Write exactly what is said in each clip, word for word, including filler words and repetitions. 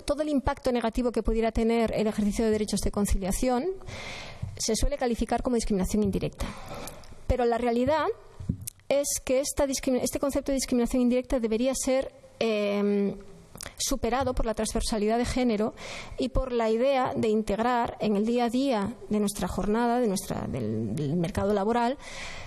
todo el impacto negativo que pudiera tener el ejercicio de derechos de conciliación se suele calificar como discriminación indirecta. Pero la realidad es que esta este concepto de discriminación indirecta debería ser eh, superado por la transversalidad de género y por la idea de integrar en el día a día de nuestra jornada, de nuestra, del, del mercado laboral,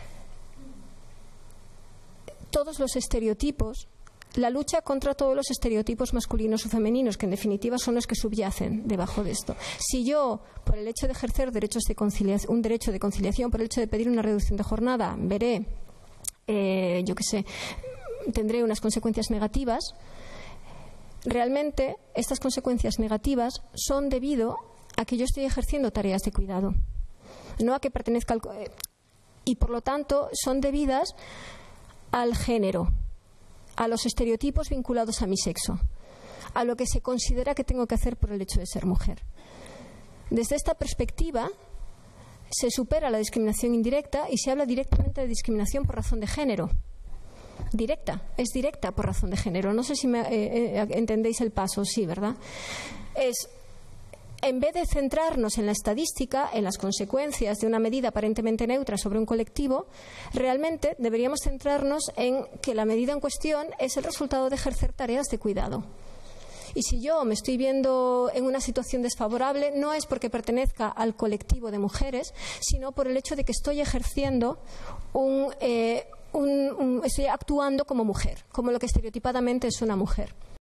todos los estereotipos, la lucha contra todos los estereotipos masculinos o femeninos, que en definitiva son los que subyacen debajo de esto. Si yo, por el hecho de ejercer derechos de conciliación, un derecho de conciliación, por el hecho de pedir una reducción de jornada, veré, eh, yo qué sé, tendré unas consecuencias negativas, realmente estas consecuencias negativas son debido a que yo estoy ejerciendo tareas de cuidado, no a que pertenezca al... y por lo tanto son debidas al género, a los estereotipos vinculados a mi sexo, a lo que se considera que tengo que hacer por el hecho de ser mujer. Desde esta perspectiva se supera la discriminación indirecta y se habla directamente de discriminación por razón de género. Directa, es directa por razón de género. No sé si me, eh, eh, entendéis el paso, sí, ¿verdad? Es, en vez de centrarnos en la estadística, en las consecuencias de una medida aparentemente neutra sobre un colectivo, realmente deberíamos centrarnos en que la medida en cuestión es el resultado de ejercer tareas de cuidado. Y si yo me estoy viendo en una situación desfavorable, no es porque pertenezca al colectivo de mujeres, sino por el hecho de que estoy ejerciendo un, eh, un, un estoy actuando como mujer, como lo que estereotipadamente es una mujer.